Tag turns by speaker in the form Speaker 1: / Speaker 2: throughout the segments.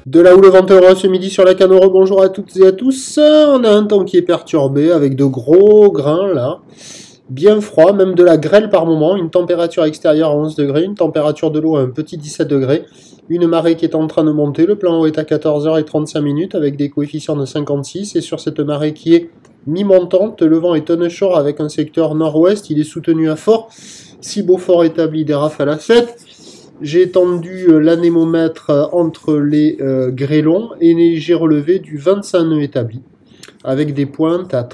Speaker 1: De là où le vent heureux ce midi sur la Canoro, bonjour à toutes et à tous. On a un temps qui est perturbé avec de gros grains là, bien froid, même de la grêle par moment, une température extérieure à 11 degrés, une température de l'eau à un petit 17 degrés, une marée qui est en train de monter, le plan eau est à 14h35 avec des coefficients de 56 et sur cette marée qui est mi-montante, le vent est onshore avec un secteur nord-ouest, il est soutenu à fort, 6 Beaufort établi des rafales à 7. J'ai étendu l'anémomètre entre les grêlons et j'ai relevé du 25 nœuds établi, avec des pointes à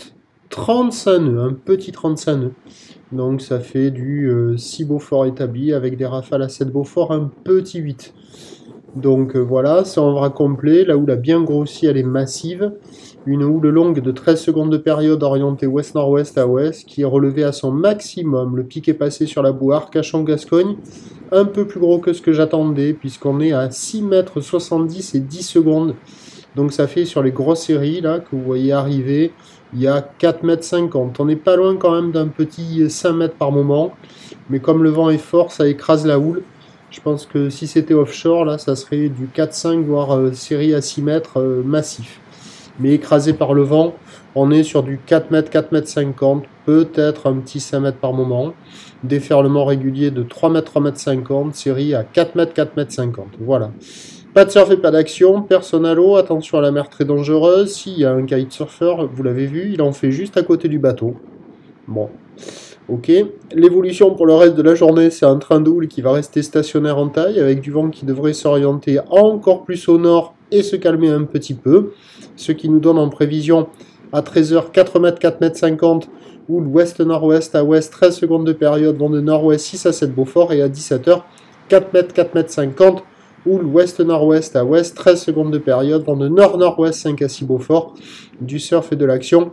Speaker 1: 35 nœuds, un petit 35 nœuds. Donc ça fait du 6 Beaufort établi avec des rafales à 7 Beaufort, un petit 8. Donc voilà, c'est en bras complet, la houle a bien grossi, elle est massive. Une houle longue de 13 secondes de période orientée ouest-nord-ouest à ouest qui est relevée à son maximum. Le pic est passé sur la boue Arcachon-Gascogne, un peu plus gros que ce que j'attendais puisqu'on est à 6,70 m et 10 secondes. Donc ça fait sur les grosses séries là que vous voyez arriver, il y a 4,50 m. On n'est pas loin quand même d'un petit 5 mètres par moment, mais comme le vent est fort, ça écrase la houle. Je pense que si c'était offshore, là, ça serait du 4-5, voire série à 6 mètres massif. Mais écrasé par le vent, on est sur du 4 mètres, 4,50 m, peut-être un petit 5 mètres par moment. Déferlement régulier de 3 mètres, 3,50 m, série à 4 mètres, 4,50 m. Voilà. Pas de surf et pas d'action, personne à l'eau, attention à la mer très dangereuse. S'il y a un kitesurfer, vous l'avez vu, il en fait juste à côté du bateau. Bon. Ok, l'évolution pour le reste de la journée, c'est un train de houle qui va rester stationnaire en taille avec du vent qui devrait s'orienter encore plus au nord et se calmer un petit peu. Ce qui nous donne en prévision à 13h 4 mètres, 4,50 m, houle ouest-nord-ouest à ouest, 13 secondes de période, vent de nord-ouest 6 à 7 Beaufort et à 17h 4 mètres, 4,50 m, houle ouest-nord-ouest à ouest, 13 secondes de période, vent de nord-nord-ouest 5 à 6 Beaufort, du surf et de l'action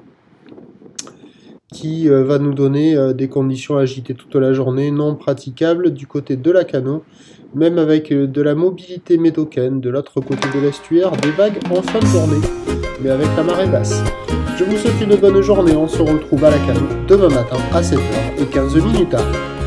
Speaker 1: qui va nous donner des conditions agitées toute la journée, non praticables du côté de la Cano, même avec de la mobilité médocaine de l'autre côté de l'estuaire, des vagues en fin de journée, mais avec la marée basse. Je vous souhaite une bonne journée, on se retrouve à la Cano demain matin à 7h15.